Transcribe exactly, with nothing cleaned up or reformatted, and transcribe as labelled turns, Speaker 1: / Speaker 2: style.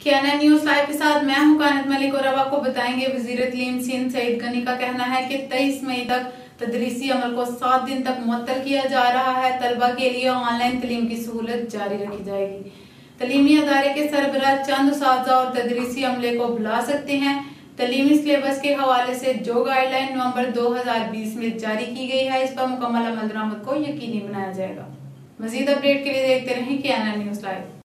Speaker 1: Kiana news live के साथ मैं हूं कानत मलिक और अब आपको बताएंगे वजीर तलीम सिंध सईद गनी का कहना है कि तेईस मई तक तदरीसी अमल को सात दिन तक मुअत्तल किया जा रहा है। तलबा के लिए ऑनलाइन तलीम की सहूलत जारी रखी जाएगी। तलीमी अदारे के सरबराह चंद उस्ताज़ा और तदरीसी अमले को बुला सकते हैं। तलीमी सिलेबस के हवाले से जो गाइडलाइन नवंबर दो हजार बीस में जारी की गई है, इस पर मुकम्मल अमल दरामद को यकीनी बनाया जाएगा। मजीद अपडेट के लिए देखते रहें कियाना न्यूज लाइव।